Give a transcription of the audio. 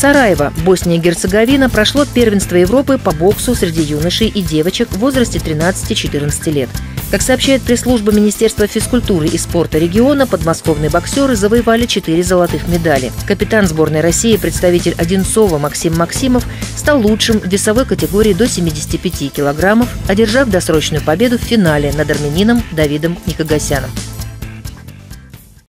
Сараево, Босния и Герцеговина, прошло первенство Европы по боксу среди юношей и девочек в возрасте 13-14 лет. Как сообщает пресс-служба Министерства физкультуры и спорта региона, подмосковные боксеры завоевали 4 золотых медали. Капитан сборной России, представитель Одинцова Максим Максимов, стал лучшим в весовой категории до 75 килограммов, одержав досрочную победу в финале над армянином Давидом Никогасяном.